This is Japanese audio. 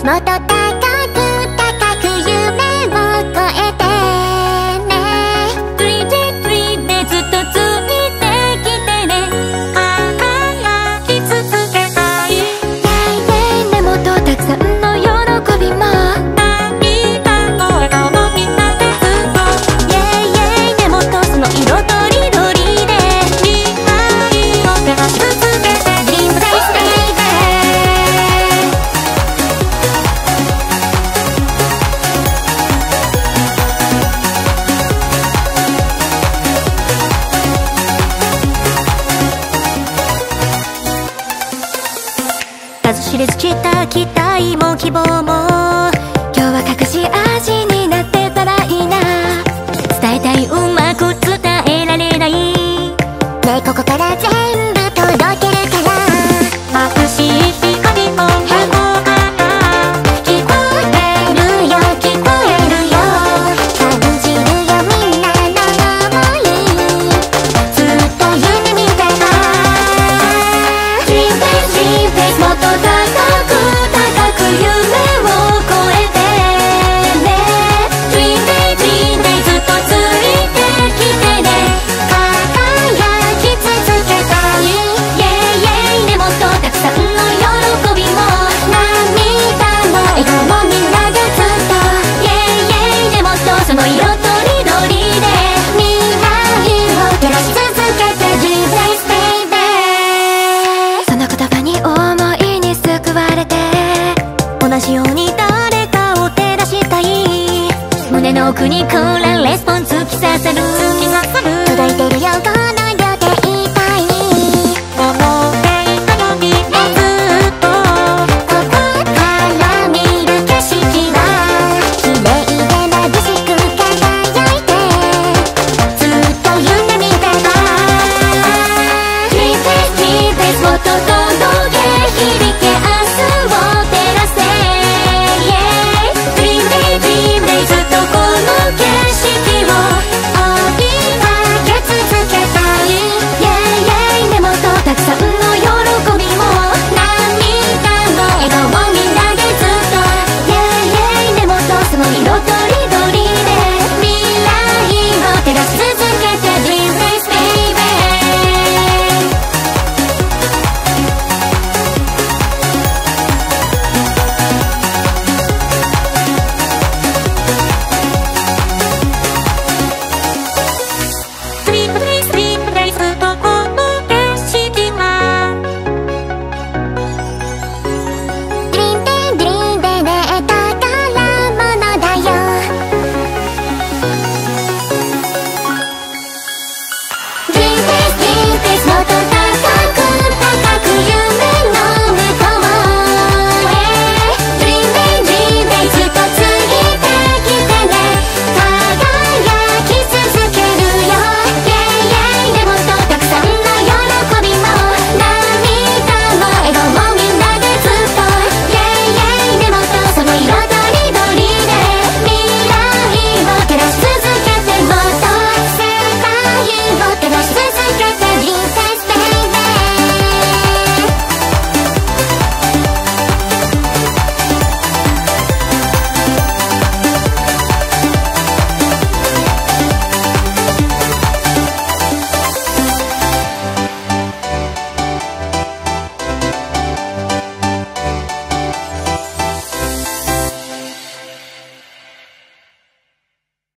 もっと高く高く夢を越えてね。 3Day でずっとついてきてね。輝き続けたい。ねもっとたくさんの喜びもいた声をみんなでずっとねもっとその色とりどりで未来を照らし続けて Dream Place Baby。数知れず散った期待も希望も今日は隠し味になってたらいいな。伝えたいうまく伝えられないね。ここから全部届けるから眩しい光も変化聞こえるよ聞こえるよ感じるよみんなの想いずっと夢見てた Dream Place Dream Place もっと高く高く夢を越えてね。 Dream Day Dream Day ずっとついてきてね。輝き続けたい Yeah yeah ねもっとたくさんの喜びも涙も笑顔もみんなでずっと Yeah yeah ねもっとその色とりどりで未来を照らし続けて Dream Place Baby。 その言葉に思いに救われて同じように誰かを照らしたい。胸の奥にクーラーレスポンス突き刺さる